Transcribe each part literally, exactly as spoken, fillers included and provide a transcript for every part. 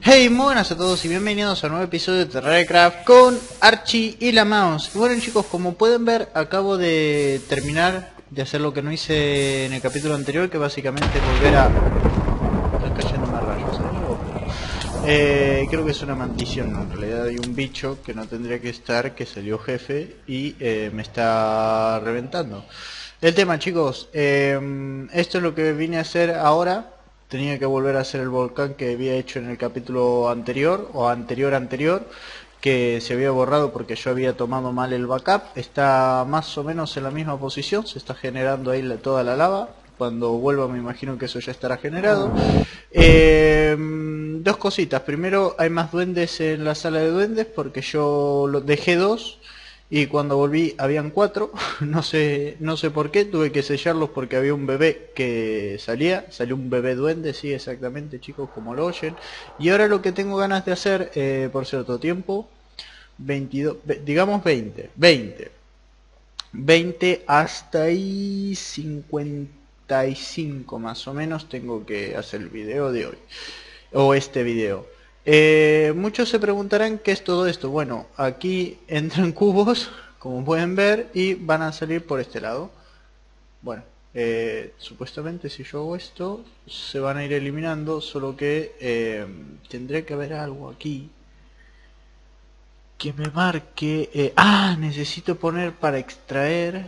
Hey, muy buenas a todos y bienvenidos a un nuevo episodio de Terrariacraft con Archie y la Mouse. Bueno chicos, como pueden ver, acabo de terminar de hacer lo que no hice en el capítulo anterior, que básicamente es volver a... Están cayendo más rayos, ¿eh? Eh, creo que es una maldición, ¿no? En realidad hay un bicho que no tendría que estar, que salió jefe y eh, me está reventando. El tema chicos, eh, esto es lo que vine a hacer ahora. Tenía que volver a hacer el volcán que había hecho en el capítulo anterior o anterior anterior, que se había borrado porque yo había tomado mal el backup. Está más o menos en la misma posición, se está generando ahí la, toda la lava. Cuando vuelva me imagino que eso ya estará generado. Eh, dos cositas. Primero, hay más duendes en la sala de duendes porque yo lo dejé dos. Y cuando volví habían cuatro, no sé, no sé por qué, tuve que sellarlos porque había un bebé que salía, salió un bebé duende, sí, exactamente chicos, como lo oyen. Y ahora lo que tengo ganas de hacer, eh, por cierto tiempo, veintidós, digamos veinte, veinte, veinte hasta ahí cincuenta y cinco más o menos tengo que hacer el video de hoy, o este video. Eh, muchos se preguntarán qué es todo esto. Bueno, aquí entran cubos, como pueden ver, y van a salir por este lado. Bueno, eh, supuestamente si yo hago esto, se van a ir eliminando, solo que eh, tendría que haber algo aquí que me marque... Eh, ah, necesito poner para extraer,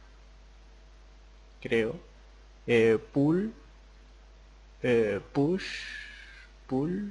creo, eh, pull, eh, push, pull...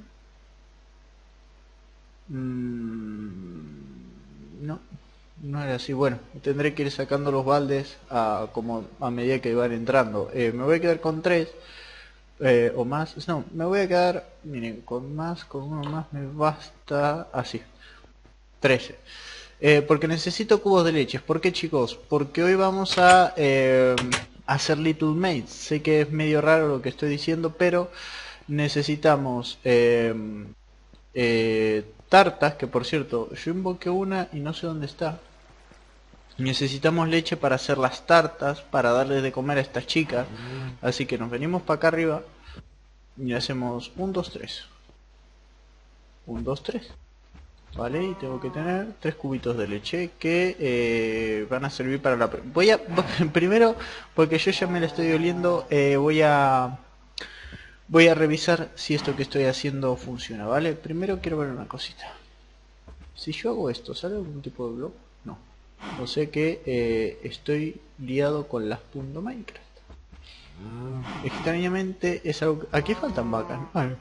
Mm, no, no era así. Bueno, tendré que ir sacando los baldes a, como a medida que van entrando. Eh, me voy a quedar con tres eh, o más. No, me voy a quedar, miren, con más, con uno más me basta. Así, trece. Eh, porque necesito cubos de leches. ¿Por qué chicos? Porque hoy vamos a eh, hacer Little Mates. Sé que es medio raro lo que estoy diciendo, pero necesitamos... Eh, eh, tartas, que por cierto, yo invoqué una y no sé dónde está. Necesitamos leche para hacer las tartas, para darles de comer a estas chicas. Así que nos venimos para acá arriba y hacemos un, dos, tres. un, dos, tres. Vale, y tengo que tener tres cubitos de leche que eh, van a servir para la... Voy a... Primero, porque yo ya me la estoy oliendo, eh, voy a... Voy a revisar si esto que estoy haciendo funciona, ¿vale? Primero quiero ver una cosita. Si yo hago esto, ¿sale algún tipo de blog? No. O sea que eh, estoy liado con las punto .minecraft. Extrañamente es algo que... Aquí faltan vacas, ¿no? Vale.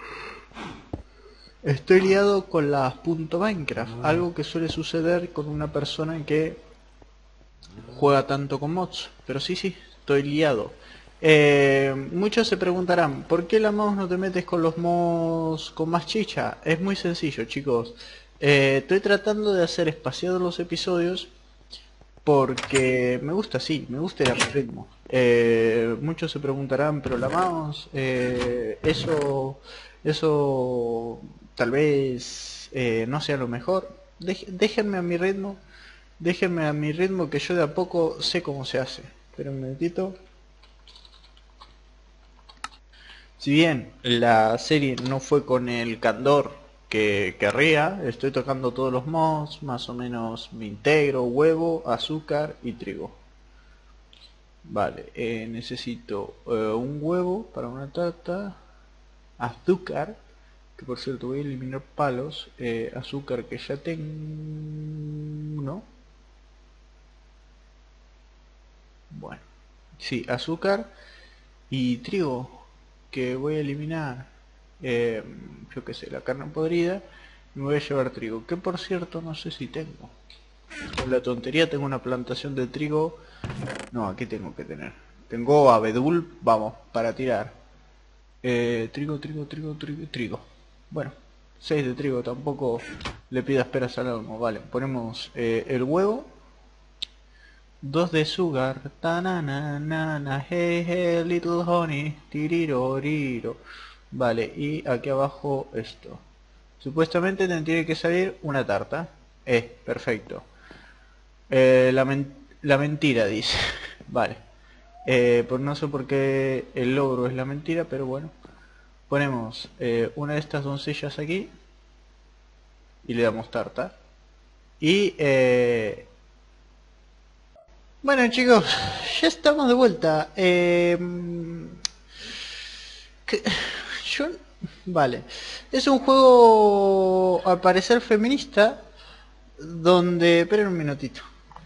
Estoy liado con las punto .minecraft. Algo que suele suceder con una persona que juega tanto con mods. Pero sí, sí, estoy liado. Eh, muchos se preguntarán, ¿por qué la mouse no te metes con los mods con más chicha? Es muy sencillo, chicos. Eh, estoy tratando de hacer espaciados los episodios porque me gusta así, me gusta ir a mi ritmo. Eh, muchos se preguntarán, pero la mouse, eh, eso, eso tal vez eh, no sea lo mejor. Dej- déjenme a mi ritmo, déjenme a mi ritmo que yo de a poco sé cómo se hace. Espera un momentito. Si bien la serie no fue con el candor que querría, estoy tocando todos los mods, más o menos me integro, huevo, azúcar y trigo. Vale, eh, necesito eh, un huevo para una tarta, azúcar, que por cierto voy a eliminar palos, eh, azúcar que ya tengo, ¿no? Bueno, sí, azúcar y trigo que voy a eliminar, eh, yo que sé, la carne podrida. Me voy a llevar trigo, que por cierto no sé si tengo. Con la tontería tengo una plantación de trigo. No, aquí tengo que tener. Tengo abedul, vamos, para tirar. Eh, trigo, trigo, trigo, trigo, trigo. Bueno, seis de trigo, tampoco le pidas peras al olmo. Vale, ponemos eh, el huevo. Dos de sugar, tananana, hey, hey, little honey, tiriroriro. Vale, y aquí abajo esto. Supuestamente te tiene que salir una tarta. Eh, perfecto. Eh, la, men la mentira dice. Vale. Eh, pues no sé por qué el logro es la mentira, pero bueno. ponemos eh, una de estas doncellas aquí y le damos tarta. Y eh, bueno chicos, ya estamos de vuelta. Eh, que, yo, vale, es un juego al parecer feminista donde... Esperen un minutito.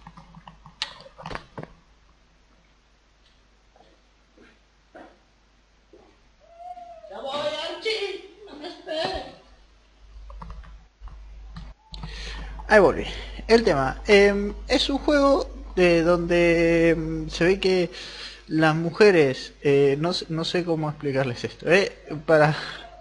Ya voy, Archie, no me esperes. Ahí volví. El tema eh, es un juego de donde eh, se ve que las mujeres, eh, no, no sé cómo explicarles esto, eh, para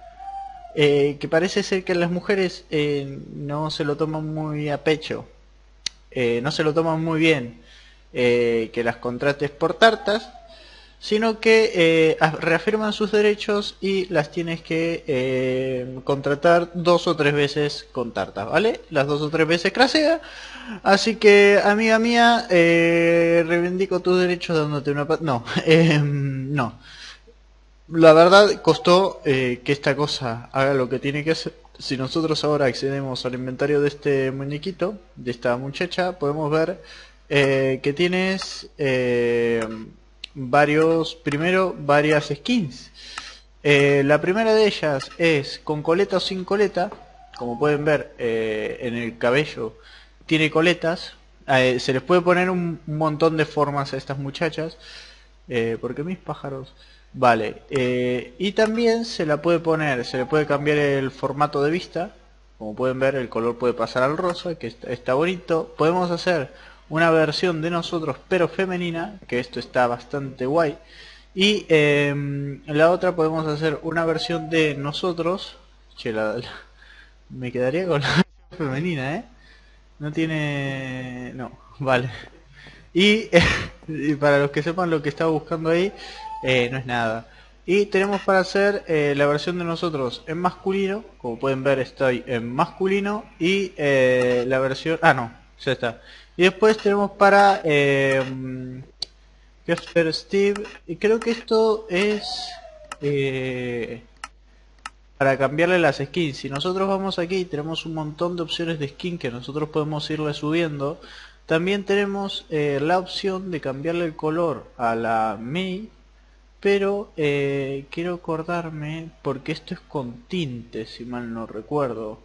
eh, que parece ser que las mujeres eh, no se lo toman muy a pecho, eh, no se lo toman muy bien, eh, que las contrates por tartas, sino que eh, reafirman sus derechos y las tienes que eh, contratar dos o tres veces con tartas, ¿vale? Las dos o tres veces crasea. Así que, amiga mía, eh, reivindico tus derechos dándote una... No, eh, no. La verdad costó eh, que esta cosa haga lo que tiene que hacer. Si nosotros ahora accedemos al inventario de este muñequito, de esta muchacha, podemos ver eh, que tienes eh, varios, primero varias skins. Eh, la primera de ellas es con coleta o sin coleta. Como pueden ver eh, en el cabello tiene coletas. Eh, se les puede poner un, un montón de formas a estas muchachas. Eh, porque mis pájaros... Vale, eh, y también se la puede poner, se le puede cambiar el formato de vista. Como pueden ver, el color puede pasar al rosa, que está, está bonito. Podemos hacer una versión de nosotros, pero femenina, que esto está bastante guay. Y eh, en la otra podemos hacer una versión de nosotros. Che, la, la- me quedaría con la versión femenina, ¿eh? No tiene... No, vale. Y, y para los que sepan lo que estaba buscando ahí, eh, no es nada. Y tenemos para hacer eh, la versión de nosotros en masculino. Como pueden ver, estoy en masculino. Y eh, la versión... Ah, no, ya está. Y después tenemos para eh, Kefter Steve. Y creo que esto es eh, para cambiarle las skins. Si nosotros vamos aquí, tenemos un montón de opciones de skin que nosotros podemos irle subiendo. También tenemos eh, la opción de cambiarle el color a la Mei, pero eh, quiero acordarme porque esto es con tinte, si mal no recuerdo.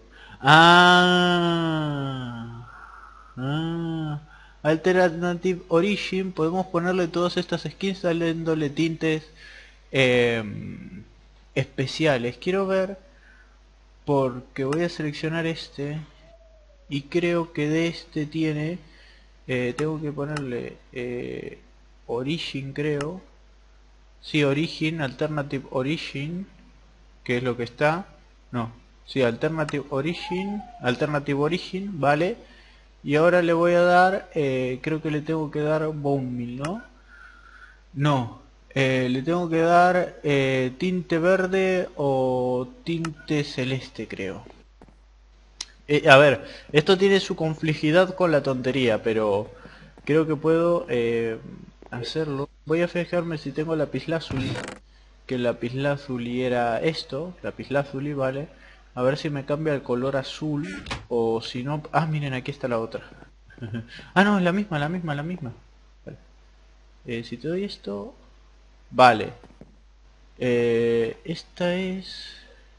Ah, ah, Alternative Origin, podemos ponerle todas estas skins dándole tintes eh, especiales. Quiero ver porque voy a seleccionar este y creo que de este tiene... Eh, tengo que ponerle eh, Origin, creo. Sí, Origin, Alternative Origin, que es lo que está. No, sí, Alternative Origin, Alternative Origin, vale. Y ahora le voy a dar, eh, creo que le tengo que dar Bone Meal, ¿no? No, eh, le tengo que dar eh, tinte verde o tinte celeste, creo. Eh, a ver, esto tiene su complejidad con la tontería, pero creo que puedo eh, hacerlo. Voy a fijarme si tengo lapislázuli, que el lapislázuli era esto, lapislázuli, vale. A ver si me cambia el color azul o si no... Ah, miren, aquí está la otra. Ah, no, es la misma, la misma, la misma. Vale. Eh, si te doy esto... Vale. Eh, esta es...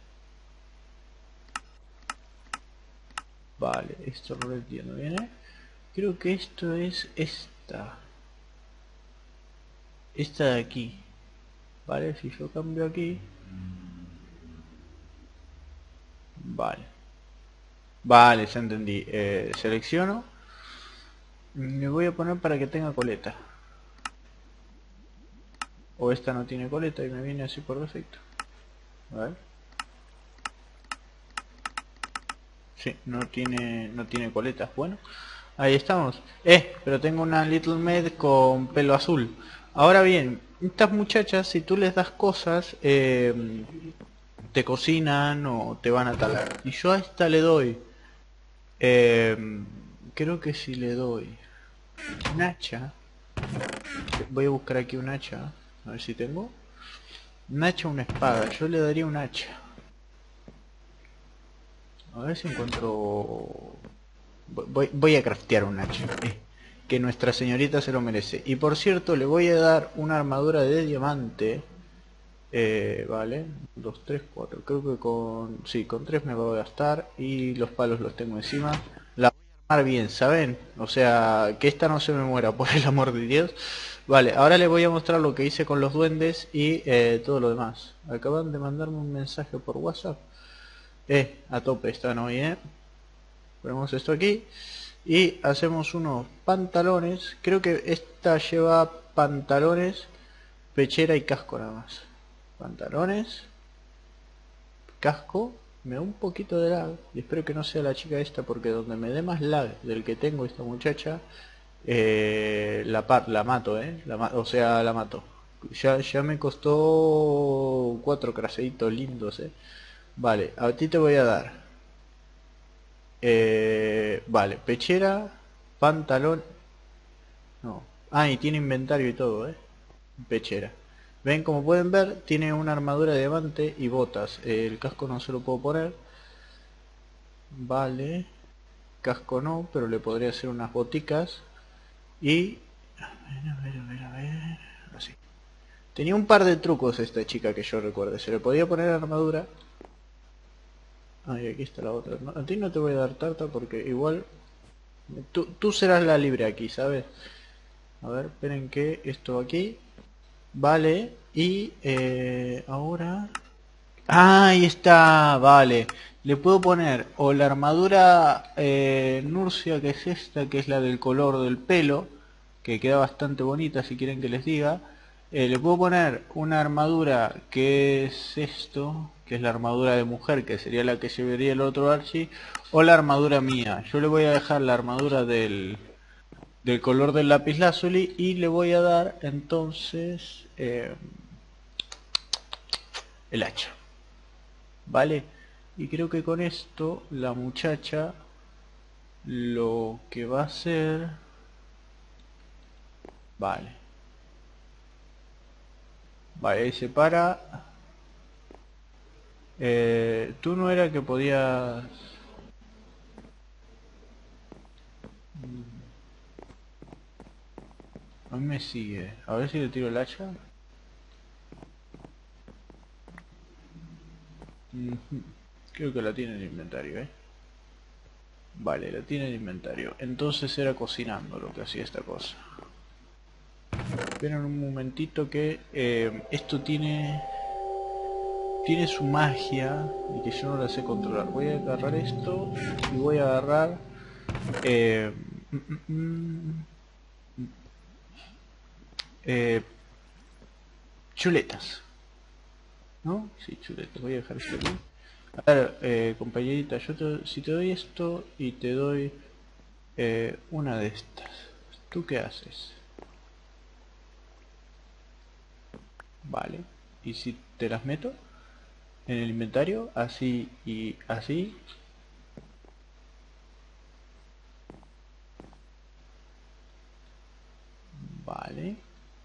Vale, esto no lo entiendo bien, ¿eh? Creo que esto es esta. Esta de aquí. Vale, si yo cambio aquí. Vale. Vale, ya entendí. Eh, selecciono. Me voy a poner para que tenga coleta. O esta no tiene coleta y me viene así por defecto. Vale. Sí, no tiene, no tiene coletas. Bueno, ahí estamos. Eh, pero tengo una Little Med con pelo azul. Ahora bien, estas muchachas, si tú les das cosas, eh, te cocinan o te van a talar. Y yo a esta le doy, eh, creo que si le doy un hacha, voy a buscar aquí un hacha, a ver si tengo. Un hacha o una espada. Yo le daría un hacha. A ver si encuentro... Voy, voy a craftear un hacha. Eh, que nuestra señorita se lo merece. Y por cierto, le voy a dar una armadura de diamante. Eh, vale. Dos, tres, cuatro. Creo que con... Sí, con tres me voy a gastar. Y los palos los tengo encima. La voy a armar bien, ¿saben? O sea, que esta no se me muera, por el amor de Dios. Vale, ahora les voy a mostrar lo que hice con los duendes y eh, todo lo demás. Acaban de mandarme un mensaje por WhatsApp. Eh, a tope están hoy, eh. Ponemos esto aquí. Y hacemos unos pantalones. Creo que esta lleva pantalones, pechera y casco nada más. Pantalones, casco. Me da un poquito de lag. Y espero que no sea la chica esta, porque donde me dé más lag del que tengo esta muchacha, eh, la, par la mato, eh. La ma o sea, la mato. Ya, ya me costó cuatro craseitos lindos, eh. Vale, a ti te voy a dar. Eh, vale, pechera, pantalón. No. Ah, y tiene inventario y todo, eh. Pechera. Ven, como pueden ver, tiene una armadura de diamante y botas. Eh, el casco no se lo puedo poner. Vale. Casco no, pero le podría hacer unas boticas. Y... A ver, a ver, a ver, a ver. Así. Tenía un par de trucos esta chica que yo recuerde. Se le podía poner armadura. Ah, y aquí está la otra. No, a ti no te voy a dar tarta porque igual... Tú, tú serás la libre aquí, ¿sabes? A ver, esperen que esto aquí... Vale, y eh, ahora... Ah, ahí está, vale. Le puedo poner o la armadura eh, Nursia, que es esta, que es la del color del pelo, que queda bastante bonita si quieren que les diga. Eh, le puedo poner una armadura que es esto, que es la armadura de mujer, que sería la que llevaría el otro Archie, o la armadura mía. Yo le voy a dejar la armadura del, del color del lapislázuli y le voy a dar entonces eh, el hacha. Vale, y creo que con esto la muchacha lo que va a hacer... Vale. Vale, ahí se para. Eh, tú no era que podías... A mí me sigue. A ver si le tiro el hacha. Uh-huh. Creo que la tiene en el inventario, eh. Vale, la tiene en el inventario. Entonces era cocinando lo que hacía esta cosa. Esperen un momentito que eh, esto tiene... Tiene su magia y que yo no la sé controlar. Voy a agarrar esto y voy a agarrar... Eh, mm, mm, mm, eh, chuletas. ¿No? Sí, chuletas. Voy a dejar esto aquí. A ver, eh, compañerita, yo te, si te doy esto y te doy eh, una de estas, ¿tú qué haces? Vale. ¿Y si te las meto en el inventario? Así y así. Vale.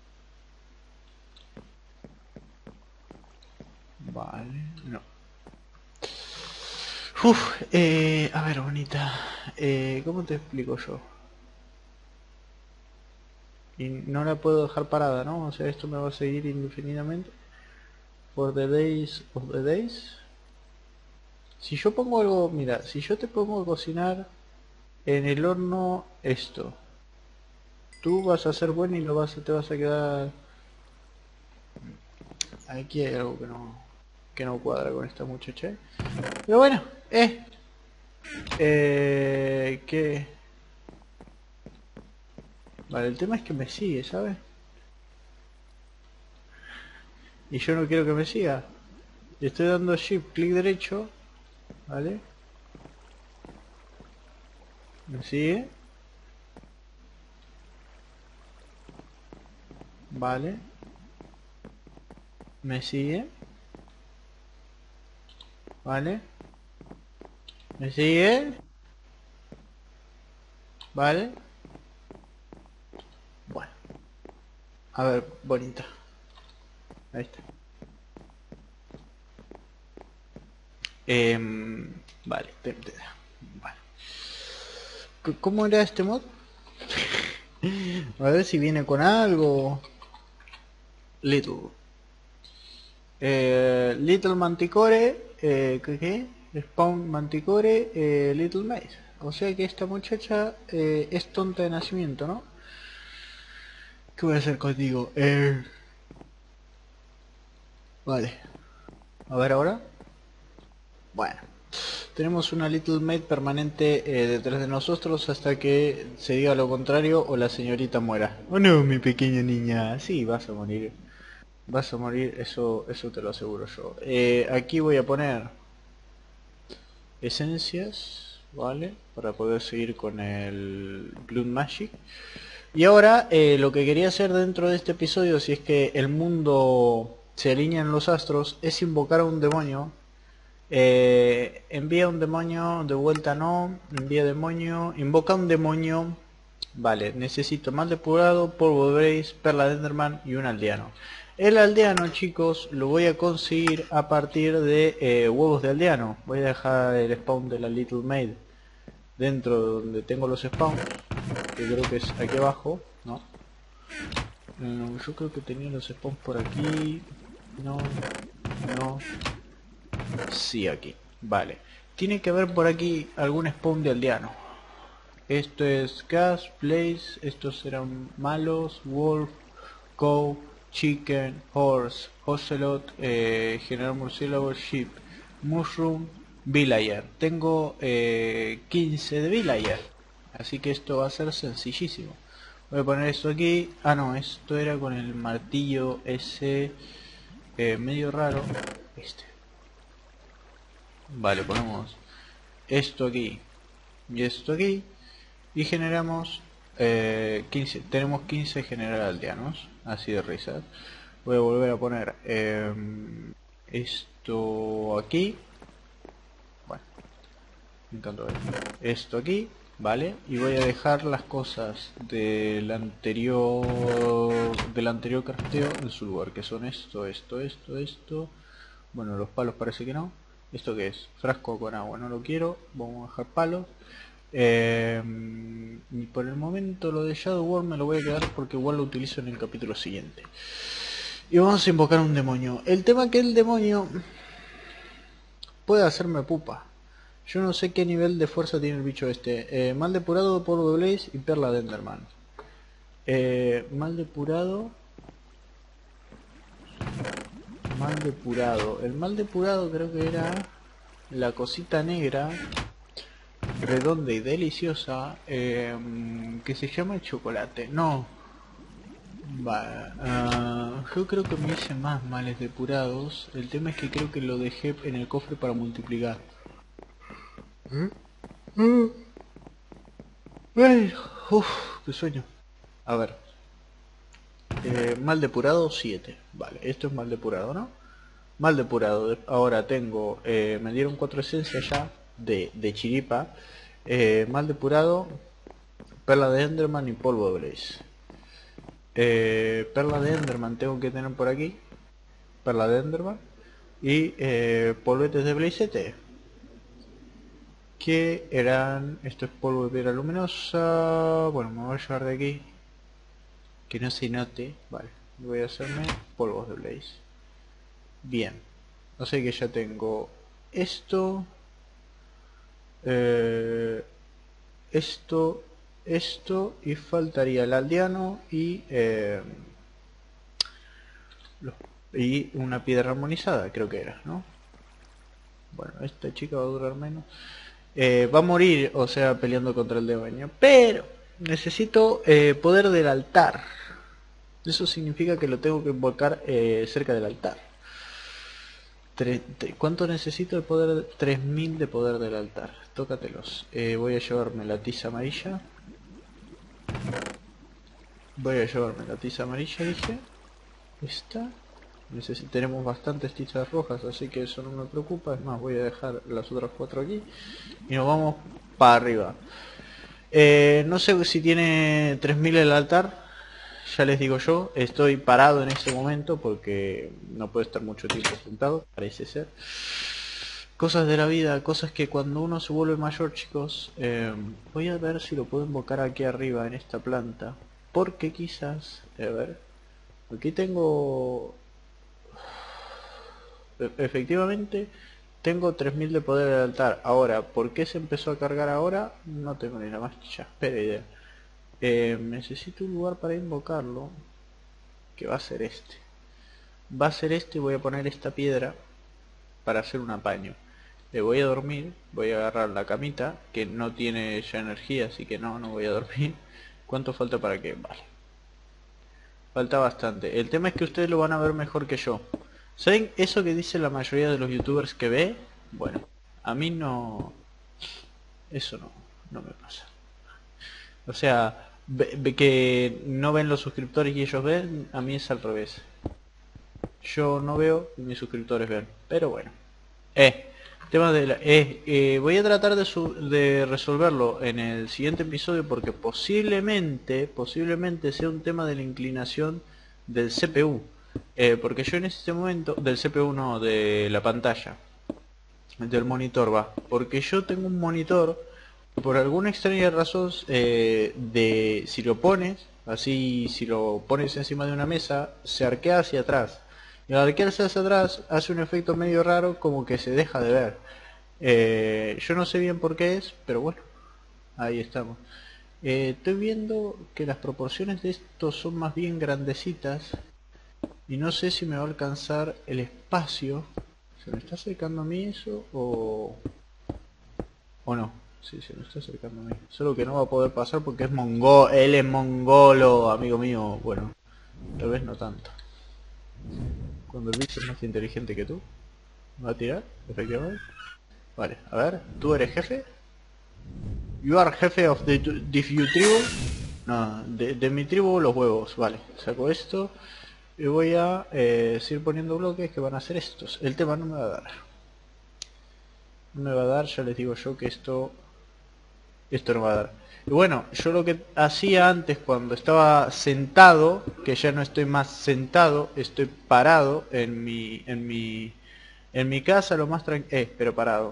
Vale. No. Uf, eh, a ver, bonita. Eh, ¿cómo te explico yo? Y no la puedo dejar parada, ¿no? O sea, esto me va a seguir indefinidamente. For the days of the days. Si yo pongo algo, mira, si yo te pongo a cocinar en el horno esto, tú vas a ser bueno y lo vas a, te vas a quedar... Aquí hay algo que no, que no cuadra con esta muchacha. Pero bueno, eh, eh, que... Vale, el tema es que me sigue, ¿sabes? Y yo no quiero que me siga. Le estoy dando shift, clic derecho, ¿vale? Me sigue. Vale. Me sigue. Vale. Me sigue. Vale. Bueno. A ver, bonita. Ahí está. Em, vale, te- te- vale. C- ¿Cómo era este mod? A ver si viene con algo. Little. Eh, Little Manticore. Eh, ¿qué, qué? Spawn Manticore. Eh, Little Maze. O sea que esta muchacha eh, es tonta de nacimiento, ¿no? ¿Qué voy a hacer contigo? Eh... Vale. A ver ahora. Bueno. Tenemos una Little Maid permanente eh, detrás de nosotros hasta que se diga lo contrario o la señorita muera. Oh no, mi pequeña niña. Sí, vas a morir. Vas a morir, eso, eso te lo aseguro yo. Eh, aquí voy a poner esencias, ¿vale? Para poder seguir con el Blood Magic. Y ahora, eh, lo que quería hacer dentro de este episodio, si es que el mundo se alinea en los astros, es invocar a un demonio. Eh, envía un demonio, de vuelta no, envía demonio, invoca un demonio. Vale, necesito mal depurado, polvo de Blaze, perla de Enderman y un aldeano. El aldeano, chicos, lo voy a conseguir a partir de eh, huevos de aldeano. Voy a dejar el spawn de la Little Maid dentro de donde tengo los spawns, que creo que es aquí abajo, ¿no? Eh, yo creo que tenía los spawns por aquí. No, no. Sí, aquí. Vale. Tiene que haber por aquí algún spawn de aldeano. Esto es Gas, Blaze, estos serán malos, Wolf, Cow, Chicken, Horse, Ocelot, eh, General Murciélago, Sheep, Mushroom, Villager. Tengo eh, quince de Villager, así que esto va a ser sencillísimo. Voy a poner esto aquí. Ah no, esto era con el martillo ese eh, medio raro. Este. Vale, ponemos esto aquí y esto aquí. Y generamos eh, quince, tenemos quince general aldeanos, así de risas. Voy a volver a poner eh, esto aquí. Bueno, me encantó esto. Esto aquí, vale. Y voy a dejar las cosas del anterior del anterior crafteo en su lugar, que son esto, esto, esto, esto. Bueno, los palos parece que no. ¿Esto qué es? Frasco con agua, no lo quiero. Vamos a dejar palos. Eh, y por el momento lo de Shadow World me lo voy a quedar porque igual lo utilizo en el capítulo siguiente. Y vamos a invocar un demonio. El tema que el demonio puede hacerme pupa. Yo no sé qué nivel de fuerza tiene el bicho este. Eh, mal depurado, polvo de Blaze y perla de Enderman. Eh, mal depurado. Mal depurado. El mal depurado creo que era la cosita negra, redonda y deliciosa, eh, que se llama chocolate. No. Va, uh, yo creo que me hice más males depurados. El tema es que creo que lo dejé en el cofre para multiplicar. ¿Eh? ¿Eh? Ay, uf, qué sueño. A ver. Eh, mal depurado siete. Vale, esto es mal depurado, ¿no? Mal depurado. Ahora tengo... Eh, me dieron cuatro esencias ya de, de chiripa. Eh, mal depurado. Perla de Enderman y polvo de Blaze. Eh, perla de Enderman tengo que tener por aquí. Perla de Enderman. Y eh, polvetes de Blazete. Que eran... Esto es polvo de piedra luminosa. Bueno, me voy a llevar de aquí. Que no se note. Vale. Voy a hacerme polvos de Blaze. Bien. No sé que ya tengo esto. Eh, esto. Esto. Y faltaría el aldeano y... Eh, los, y una piedra armonizada, creo que era, ¿no? Bueno, esta chica va a durar menos. Eh, va a morir, o sea, peleando contra el demonio. Pero necesito eh, poder del altar. Eso significa que lo tengo que invocar eh, cerca del altar. Tre ¿Cuánto necesito de poder? tres mil de poder del altar. Tócatelos. Eh, voy a llevarme la tiza amarilla. Voy a llevarme la tiza amarilla, dije. Esta. Necesito, tenemos bastantes tizas rojas, así que eso no me preocupa. Es más, voy a dejar las otras cuatro aquí. Y nos vamos para arriba. Eh, no sé si tiene tres mil el altar. Ya les digo yo, estoy parado en este momento porque no puedo estar mucho tiempo sentado, parece ser. Cosas de la vida, cosas que cuando uno se vuelve mayor, chicos, eh, voy a ver si lo puedo invocar aquí arriba en esta planta, porque quizás, a ver, aquí tengo, e- efectivamente, tengo tres mil de poder del altar. Ahora, ¿por qué se empezó a cargar ahora? No tengo ni la más espera idea. Eh, necesito un lugar para invocarlo, que va a ser este. Va a ser este y voy a poner esta piedra para hacer un apaño. Le voy a dormir, voy a agarrar la camita, que no tiene ya energía, así que no, no voy a dormir. ¿Cuánto falta para que? Vale. Falta bastante. El tema es que ustedes lo van a ver mejor que yo. ¿Saben eso que dice la mayoría de los youtubers que ve? Bueno, a mí no... Eso no, no me pasa. O sea, ve, ve que no ven los suscriptores y ellos ven, a mí es al revés. Yo no veo y mis suscriptores ven. Pero bueno. Eh, tema de la, eh, eh, voy a tratar de, su, de resolverlo en el siguiente episodio porque posiblemente, posiblemente sea un tema de la inclinación del C P U. Eh, porque yo en este momento, del C P U no, de la pantalla, del monitor va. Porque yo tengo un monitor, por alguna extraña razón, eh, de si lo pones, así si lo pones encima de una mesa, se arquea hacia atrás. Y al arquearse hacia atrás hace un efecto medio raro, como que se deja de ver. Eh, yo no sé bien por qué es, pero bueno, ahí estamos. Eh, estoy viendo que las proporciones de estos son más bien grandecitas y no sé si me va a alcanzar el espacio. ¿Se me está acercando a mí eso o, o no? Sí, se me está acercando a mí. Solo que no va a poder pasar porque es mongol, él es mongolo, amigo mío. Bueno, tal vez no tanto. Cuando el bicho es más inteligente que tú, ¿va a tirar? Efectivamente. Vale, a ver, ¿tú eres jefe? You are jefe of the, the few tribu. No, de, de mi tribu los huevos. Vale, saco esto y voy a eh, seguir poniendo bloques que van a ser estos. El tema no me va a dar. No me va a dar, ya les digo yo que esto... Esto no va a dar. Y bueno, yo lo que hacía antes cuando estaba sentado, que ya no estoy más sentado, estoy parado en mi... En mi, en mi casa lo más tranquilo... Eh, pero parado.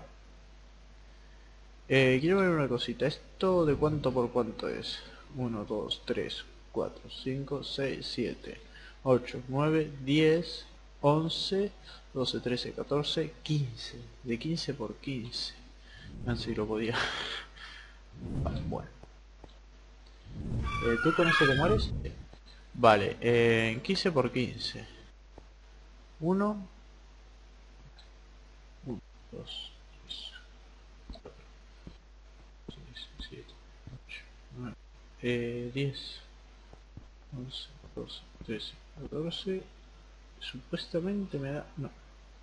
Eh, quiero ver una cosita. ¿Esto de cuánto por cuánto es? uno, dos, tres, cuatro, cinco, seis, siete, ocho, nueve, diez, once, doce, trece, catorce, quince. De quince por quince. No sé si lo podía. Vale, bueno. Eh, ¿Tú con eso te mueres? Vale, eh, quince por quince. uno, dos, tres, seis, siete, ocho, nueve, eh, diez, once, doce, trece, catorce. Supuestamente me da... No.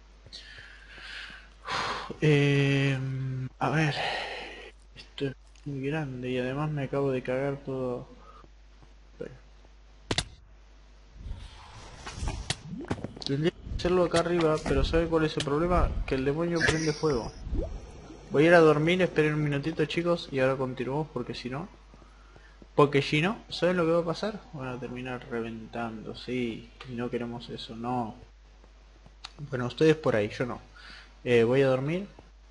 Eh, a ver. Esto es muy grande y además me acabo de cagar todo. Tendría que hacerlo acá arriba, pero ¿sabe cuál es el problema? Que el demonio prende fuego. Voy a ir a dormir, esperen un minutito chicos y ahora continuamos porque si no... Porque si no, ¿saben lo que va a pasar? Van a terminar reventando, sí, y no queremos eso, no. Bueno, ustedes por ahí, yo no. Eh, voy a dormir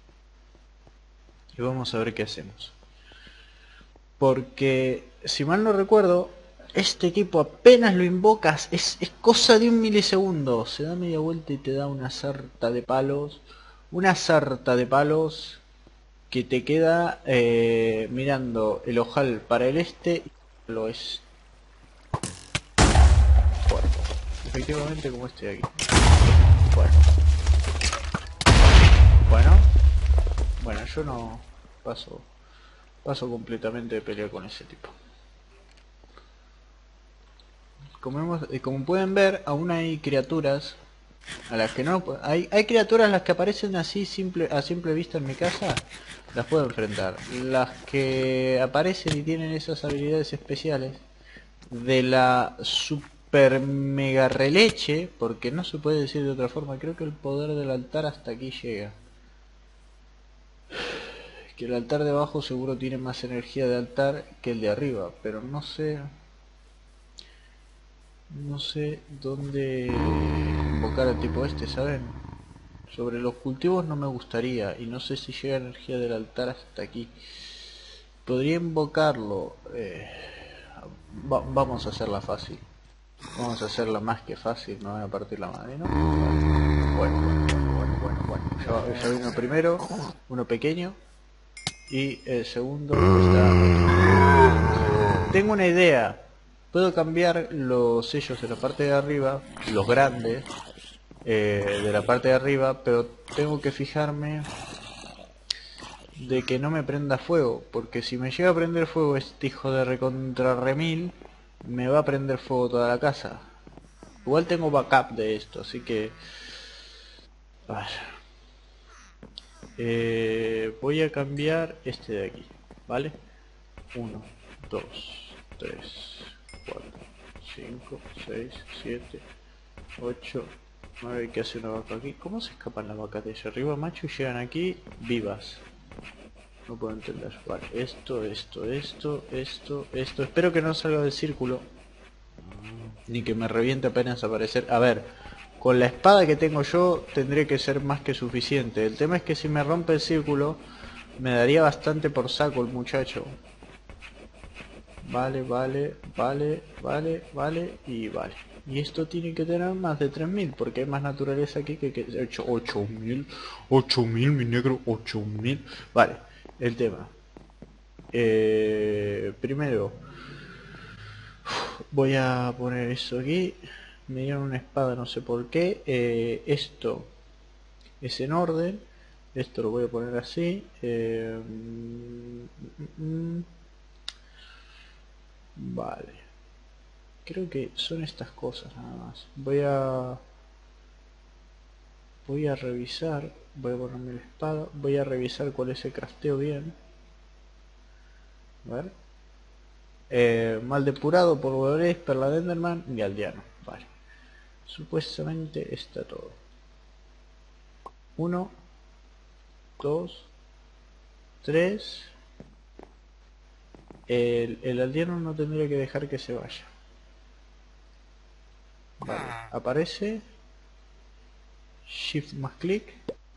y vamos a ver qué hacemos. Porque, si mal no recuerdo, este equipo apenas lo invocas, es, es cosa de un milisegundo. Se da media vuelta y te da una sarta de palos. Una sarta de palos que te queda eh, mirando el ojal para el este y lo es. Bueno, efectivamente como este de aquí. Bueno. Bueno. Bueno, yo no paso. Paso completamente de pelea con ese tipo. Como, hemos, eh, como pueden ver, aún hay criaturas a las que no... Hay, hay criaturas las que aparecen así simple, a simple vista en mi casa, las puedo enfrentar. Las que aparecen y tienen esas habilidades especiales de la super mega releche, porque no se puede decir de otra forma, creo que el poder del altar hasta aquí llega. Que el altar de abajo seguro tiene más energía de altar que el de arriba, pero no sé... No sé dónde invocar al tipo este, ¿saben? Sobre los cultivos no me gustaría, y no sé si llega energía del altar hasta aquí. Podría invocarlo. Eh, va, vamos a hacerla fácil. Vamos a hacerla más que fácil, no voy a partir la madre, ¿no? Bueno, bueno, bueno, bueno, bueno, bueno. Ya, ya vino primero, uno pequeño, y el segundo está... Tengo una idea. Puedo cambiar los sellos de la parte de arriba, los grandes, eh, de la parte de arriba, pero tengo que fijarme de que no me prenda fuego, porque si me llega a prender fuego este hijo de recontra remil, me va a prender fuego toda la casa. Igual tengo backup de esto, así que... A ver. Eh, voy a cambiar este de aquí, ¿vale? uno, dos, tres, cuatro, cinco, seis, siete, ocho, nueve. ¿Qué hace una vaca aquí? ¿Cómo se escapan las vacas de allá arriba, macho? Y llegan aquí vivas. No puedo entender. Vale, esto, esto, esto, esto, esto. Espero que no salga del círculo. Ni que me reviente apenas aparecer. A ver, con la espada que tengo yo tendría que ser más que suficiente. El tema es que si me rompe el círculo, me daría bastante por saco el muchacho. Vale, vale, vale, vale, vale y vale. Y esto tiene que tener más de tres mil, porque hay más naturaleza aquí que... que ocho mil, ocho mil, mi negro, ocho mil. Vale, el tema. Eh, primero, voy a poner eso aquí. Me dieron una espada, no sé por qué. Eh, esto es en orden. Esto lo voy a poner así. Eh, mm, mm, mm. Vale. Creo que son estas cosas nada más. Voy a... Voy a revisar. Voy a ponerme la espada. Voy a revisar cuál es el crafteo bien. A ver. Eh, mal depurado, polvo de perla de Enderman y aldeano. Vale. Supuestamente está todo. Uno, dos, tres. El, el aldeano no tendría que dejar que se vaya. Vale, aparece. Shift más clic.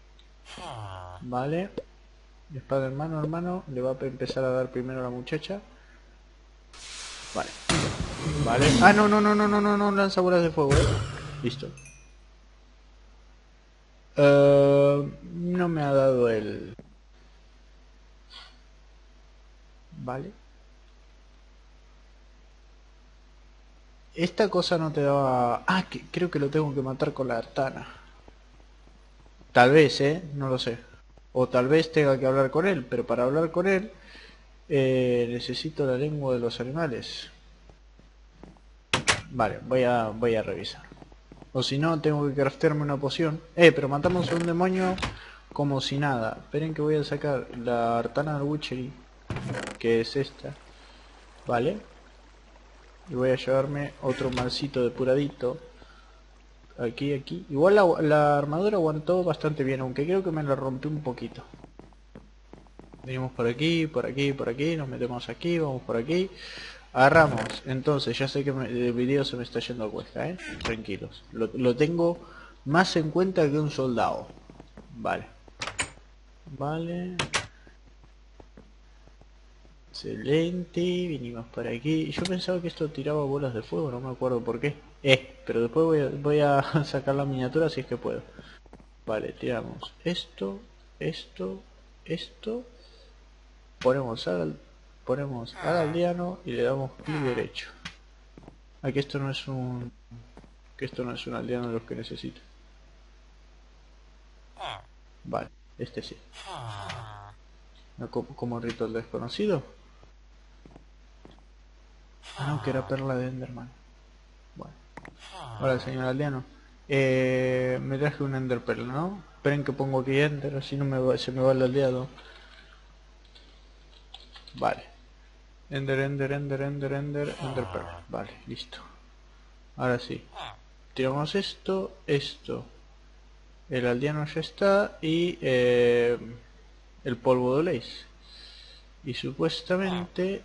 Vale. Espada hermano, hermano. Le va a empezar a dar primero a la muchacha. Vale. Vale. Ah, no, no, no, no, no, no, no. Lanza bolas de fuego, eh. Listo. Uh, no me ha dado el... Vale. Esta cosa no te daba... Ah, que creo que lo tengo que matar con la artana. Tal vez, eh. No lo sé. O tal vez tenga que hablar con él. Pero para hablar con él... Eh, necesito la lengua de los animales. Vale, voy a, voy a revisar. O si no, tengo que craftearme una poción. Eh, pero matamos a un demonio como si nada. Esperen que voy a sacar la artana del witchery, que es esta. Vale. Y voy a llevarme otro marcito depuradito. Aquí, aquí. Igual la, la armadura aguantó bastante bien, aunque creo que me la rompí un poquito. Venimos por aquí, por aquí, por aquí. Nos metemos aquí, vamos por aquí. Agarramos. Entonces, ya sé que me, el video se me está yendo a cuesta, ¿eh? Tranquilos. Lo, lo tengo más en cuenta que un soldado. Vale. Vale. Excelente. Vinimos por aquí. Yo pensaba que esto tiraba bolas de fuego, no me acuerdo por qué. Eh, pero después voy a, voy a sacar la miniatura si es que puedo. Vale, tiramos esto, esto, esto. Ponemos al, ponemos al aldeano y le damos clic derecho. Ah, que esto no es un... Que esto no es un aldeano de los que necesito. Vale, este sí. ¿No, como, como ritual desconocido? Ah, no, que era perla de Enderman. Bueno. Hola, señor aldeano. Eh, me traje un Ender Pearl, ¿no? Esperen que pongo aquí Ender, así no me va, se me va el aldeado. Vale. Ender, Ender, Ender, Ender, Ender, Ender Pearl. Vale, listo. Ahora sí. Tiramos esto, esto. El aldeano ya está y eh, el polvo de Blaze. Y supuestamente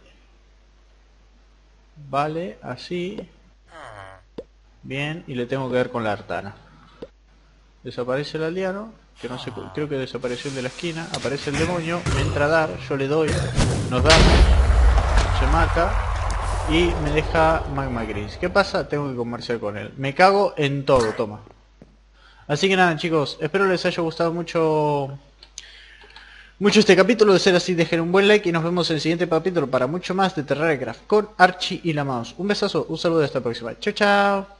vale así. Bien, y le tengo que ver con la artana. desaparece el aldeano, que no sé, creo que desapareció el de la esquina, aparece el demonio, me entra a dar, yo le doy, nos da, se mata y me deja magma gris. ¿Qué pasa? Tengo que comerciar con él. Me cago en todo, toma. Así que nada, chicos, espero les haya gustado mucho mucho este capítulo. De ser así, dejen un buen like y nos vemos en el siguiente capítulo para mucho más de Terraria Craft con Archie y la Mouse. Un besazo, un saludo y hasta la próxima. Chao, chao.